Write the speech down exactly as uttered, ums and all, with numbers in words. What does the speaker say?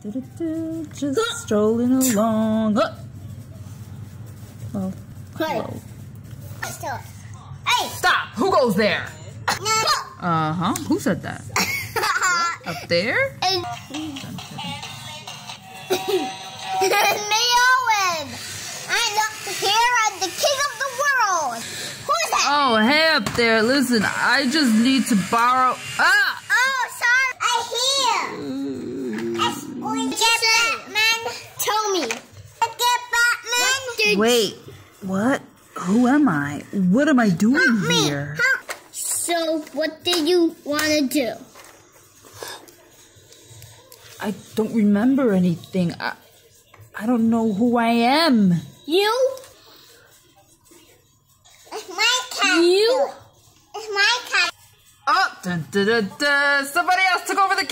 Do, do, do, just strolling along. Oh. Well, hello. Hey! Stop! Who goes there? No. Uh huh. Who said that? Up there? Me, Owen. I'm the hero and the king of the world. Who's that? Oh, hey up there. Listen, I just need to borrow. Ah! Oh, sorry. I hear. It's going to get Batman. Tell me. Get Batman. Wait. What? Who am I? What am I doing Help me. here? Help. So, what did you want to do? I don't remember anything. I, I don't know who I am. You? It's my cat. You? It's my cat. Oh, dun, dun, dun, dun. Somebody else took over the